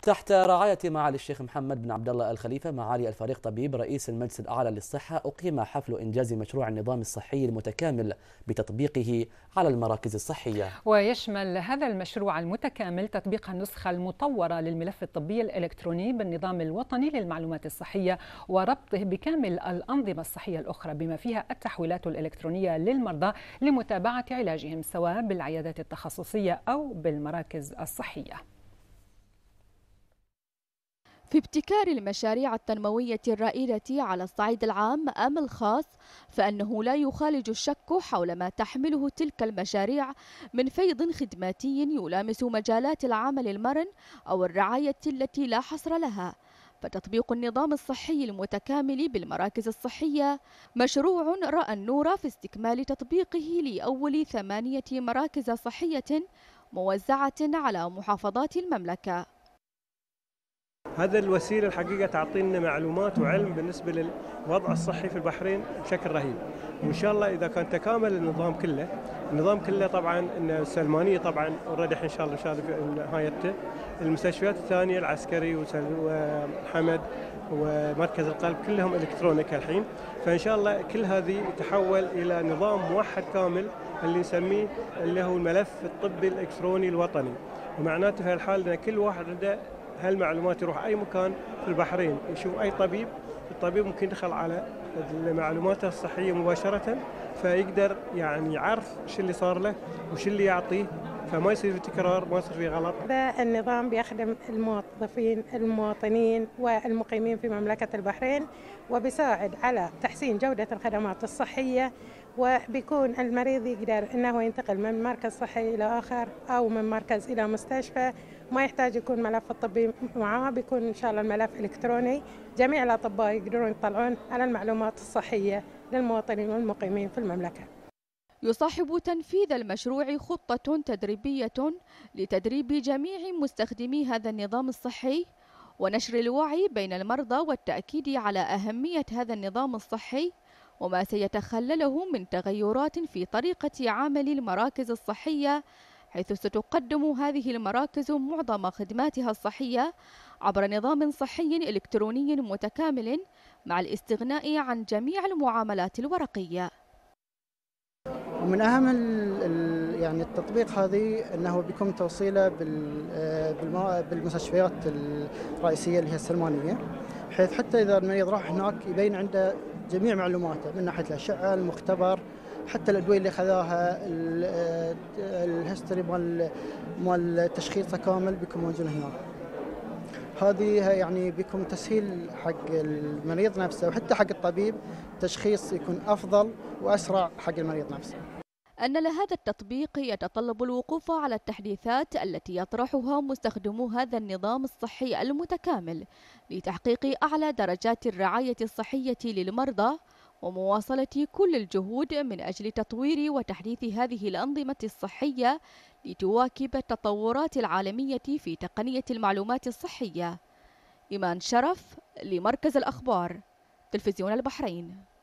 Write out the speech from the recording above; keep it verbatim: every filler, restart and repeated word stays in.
تحت رعاية معالي الشيخ محمد بن عبد الله الخليفة معالي الفريق طبيب رئيس المجلس الأعلى للصحة، أقيم حفل إنجاز مشروع النظام الصحي المتكامل بتطبيقه على المراكز الصحية. ويشمل هذا المشروع المتكامل تطبيق النسخة المطورة للملف الطبي الإلكتروني بالنظام الوطني للمعلومات الصحية وربطه بكامل الأنظمة الصحية الأخرى بما فيها التحويلات الإلكترونية للمرضى لمتابعة علاجهم سواء بالعيادات التخصصية أو بالمراكز الصحية. في ابتكار المشاريع التنموية الرائدة على الصعيد العام أم الخاص، فإنه لا يخالج الشك حول ما تحمله تلك المشاريع من فيض خدماتي يلامس مجالات العمل المرن أو الرعاية التي لا حصر لها. فتطبيق النظام الصحي المتكامل بالمراكز الصحية مشروع رأى النور في استكمال تطبيقه لأول ثمانية مراكز صحية موزعة على محافظات المملكة. هذا الوسيلة الحقيقة تعطينا معلومات وعلم بالنسبة للوضع الصحي في البحرين بشكل رهيب، وإن شاء الله إذا كان تكامل النظام كله، النظام كله طبعا إن السلمانية طبعا اوريدي إن شاء الله شاهد في نهايته، المستشفيات الثانية العسكري وحمد ومركز القلب كلهم إلكترونيك الحين، فإن شاء الله كل هذه يتحول إلى نظام موحد كامل اللي نسميه اللي هو الملف الطبي الإلكتروني الوطني، ومعناته في هالحال أن كل واحد عنده هالمعلومات يروح أي مكان في البحرين يشوف أي طبيب، الطبيب ممكن يدخل على معلوماته الصحية مباشرة فيقدر يعني يعرف شو اللي صار له وش اللي يعطيه، فما يصير في تكرار، ما يصير في غلط. هذا النظام بيخدم الموظفين المواطنين والمقيمين في مملكة البحرين وبيساعد على تحسين جودة الخدمات الصحية، وبيكون المريض يقدر أنه ينتقل من مركز صحي إلى آخر أو من مركز إلى مستشفى، ما يحتاج يكون ملف الطبي معاه، بيكون إن شاء الله الملف إلكتروني، جميع الأطباء يقدرون يطلعون على المعلومات الصحية للمواطنين والمقيمين في المملكة. يصاحب تنفيذ المشروع خطة تدريبية لتدريب جميع مستخدمي هذا النظام الصحي ونشر الوعي بين المرضى والتأكيد على أهمية هذا النظام الصحي وما سيتخلله من تغيرات في طريقة عمل المراكز الصحية، حيث ستقدم هذه المراكز معظم خدماتها الصحية عبر نظام صحي إلكتروني متكامل مع الاستغناء عن جميع المعاملات الورقية. ومن أهم يعني التطبيق هذه أنه بيكون توصيله بالمستشفيات الرئيسية اللي هي السلمانية، بحيث حتى إذا المريض راح هناك يبين عنده جميع معلوماته من ناحية الأشعة، المختبر، حتى الأدوية اللي خذاها، الهيستوري مال مال التشخيص كامل بيكون موجود هناك. هذه يعني بيكون تسهيل حق المريض نفسه وحتى حق الطبيب، تشخيص يكون أفضل وأسرع حق المريض نفسه. أن لهذا التطبيق يتطلب الوقوف على التحديثات التي يطرحها مستخدمو هذا النظام الصحي المتكامل لتحقيق أعلى درجات الرعاية الصحية للمرضى ومواصلة كل الجهود من أجل تطوير وتحديث هذه الأنظمة الصحية لتواكب التطورات العالمية في تقنية المعلومات الصحية. إيمان شرف لمركز الأخبار، تلفزيون البحرين.